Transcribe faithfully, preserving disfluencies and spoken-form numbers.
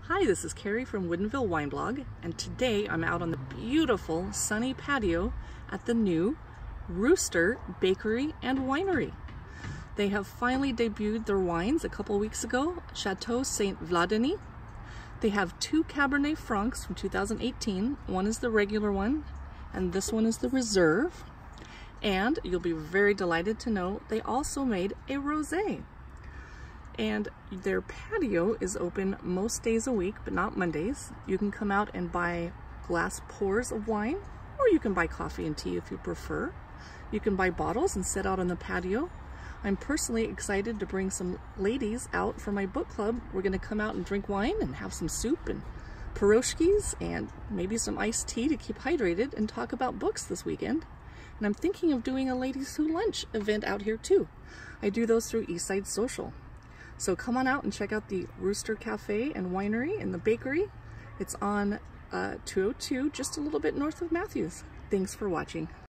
Hi, this is Carrie from Woodinville Wine Blog, and today I'm out on the beautiful sunny patio at the new Rooster Bakery and Winery. They have finally debuted their wines a couple weeks ago, Chateau Saint Vladiny. They have two Cabernet Francs from two thousand eighteen. One is the regular one, and this one is the Reserve. And you'll be very delighted to know they also made a rosé. And their patio is open most days a week, but not Mondays. You can come out and buy glass pours of wine, or you can buy coffee and tea if you prefer. You can buy bottles and sit out on the patio. I'm personally excited to bring some ladies out for my book club. We're gonna come out and drink wine and have some soup and pierogies and maybe some iced tea to keep hydrated and talk about books this weekend. And I'm thinking of doing a ladies who lunch event out here too. I do those through Eastside Social. So come on out and check out the Rooster Cafe and Winery and the bakery. It's on uh, two oh two, just a little bit north of Matthews. Thanks for watching.